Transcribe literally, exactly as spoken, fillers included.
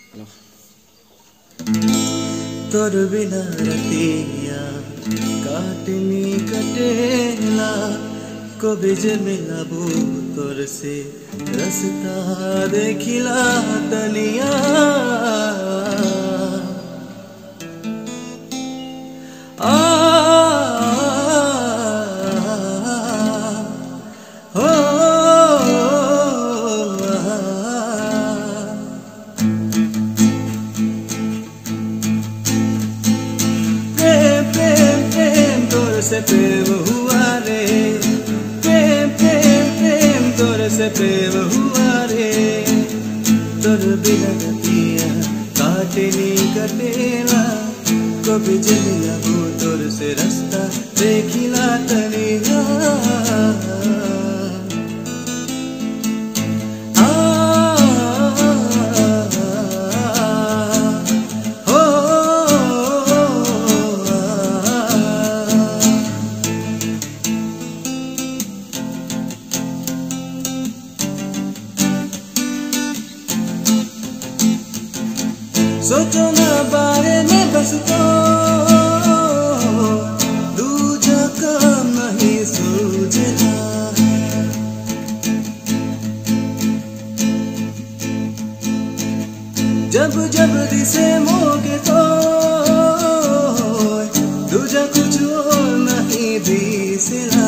तोर बिना रतिया काटनी कटेला को बिजे मिलाबू तोर से रस्ता देखिला तनिया आ हो से प्रेम हुआ रे, प्रेम प्रेम प्रेम तोर से प्रेम हुआ रे। तोर बिना रतिया काटनी कटेला को बिजे मिलाबू तोर से रास्ता देखिला तनिया सोचो ना बारे में बस तो दूजा काम नहीं सूझना। जब जब दिसे मोगे तो दूजा कुछ और नहीं दिसेला।